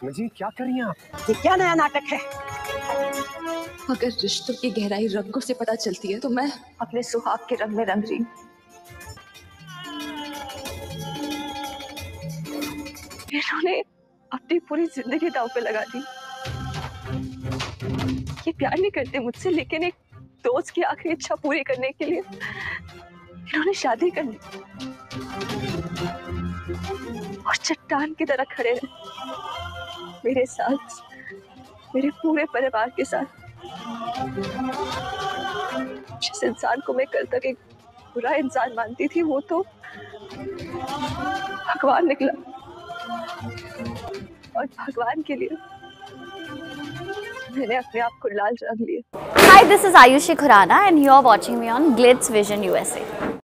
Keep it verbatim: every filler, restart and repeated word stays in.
समझिए क्या कर रही हैं आप? ये क्या नया नाटक है? अगर रिश्तों की गहराई रंगों से पता चलती है तो मैं अपने सुहाग के रंग में रंग रही हूँ। इन्होंने अपनी पूरी जिंदगी दांव पे लगा दी। ये प्यार नहीं करते मुझसे, लेकिन एक दोस्त की आखिरी इच्छा पूरी करने के लिए इन्होंने शादी कर ली और चट्टान की तरह खड़े रहे मेरे साथ, मेरे पूरे परिवार के साथ। जिस इंसान को मैं कल तक एक बुरा इंसान मानती थी, वो तो भगवान निकला। और भगवान के लिए मैंने अपने आप को लाल रंग लिया। Hi, this is Ayushi Khurana and you are watching me on Glitz Vision U S A.